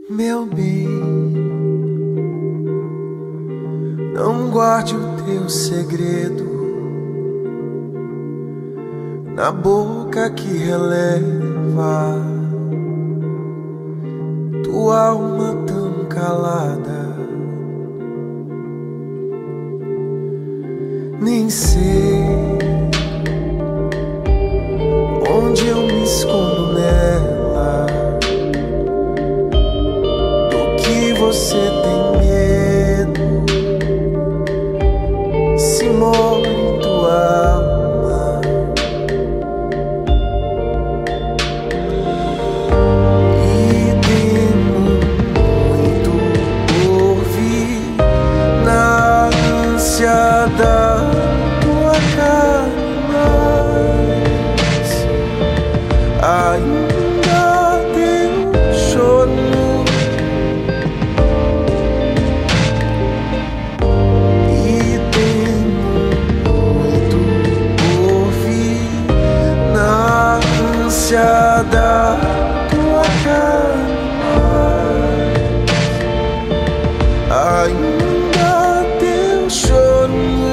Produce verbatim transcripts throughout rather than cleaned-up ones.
Meu bem, não guarde o teu segredo na boca que releva tua alma tão calada. Nem sei onde eu me escondo nela, do que você tem medo, se morre tua alma. E temo muito por vir na ânsia da tua carne, mas ainda teu choro. E temo muito por vir na ânsia da tua carne, mas ainda teu choro.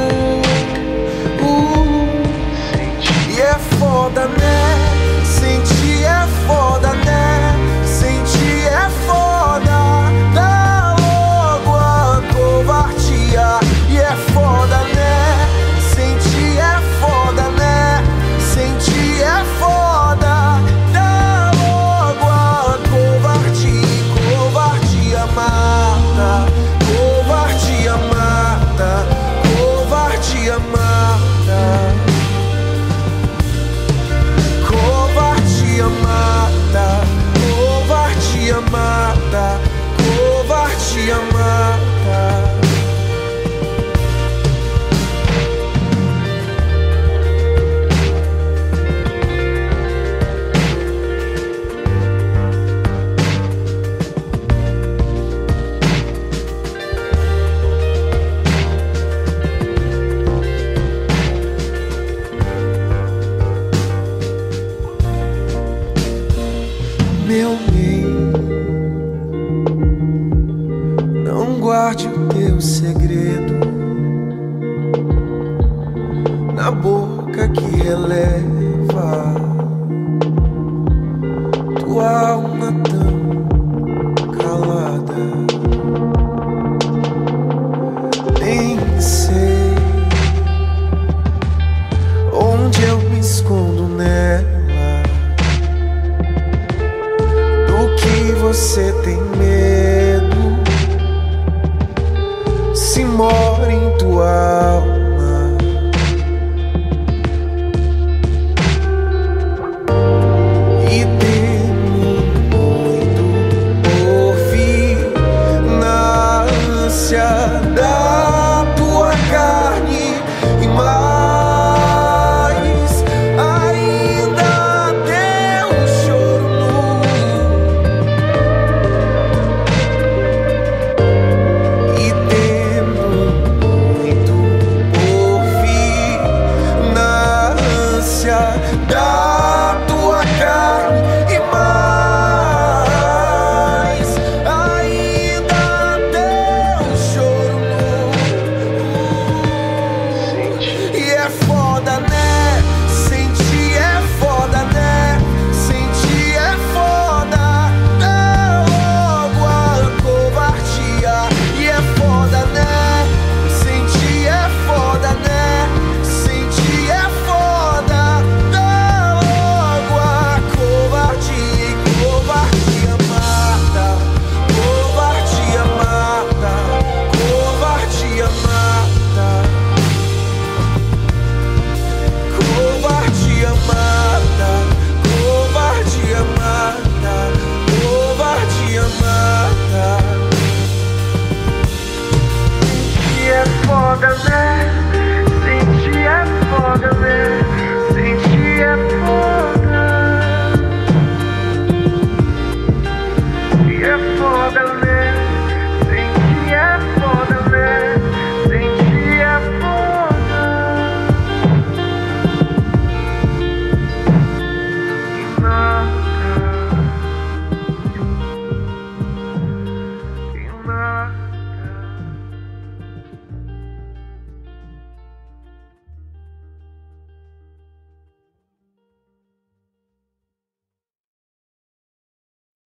E é foda, né? Sentir é foda, né? Sentir é foda. Dá logo a covardia. E é foda, né? Sentir é foda, né? Sentir é foda. Dá logo a covardia. Covardia mata. Covardia mata. Covardia mata. Covardia mata, covardia mata, covardia mata. Meu bem, não guarde o teu segredo